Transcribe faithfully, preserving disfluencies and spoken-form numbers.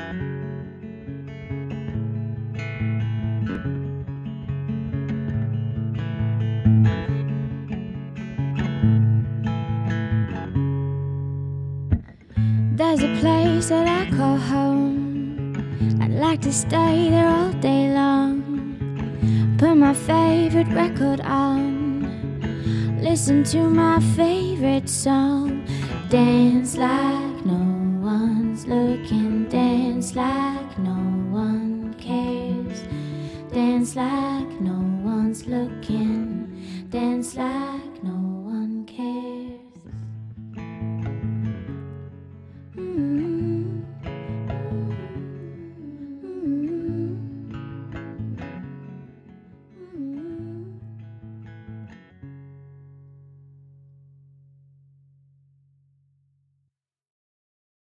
There's a place that I call home. I'd like to stay there all day long. Put my favorite record on, listen to my favorite song, dance like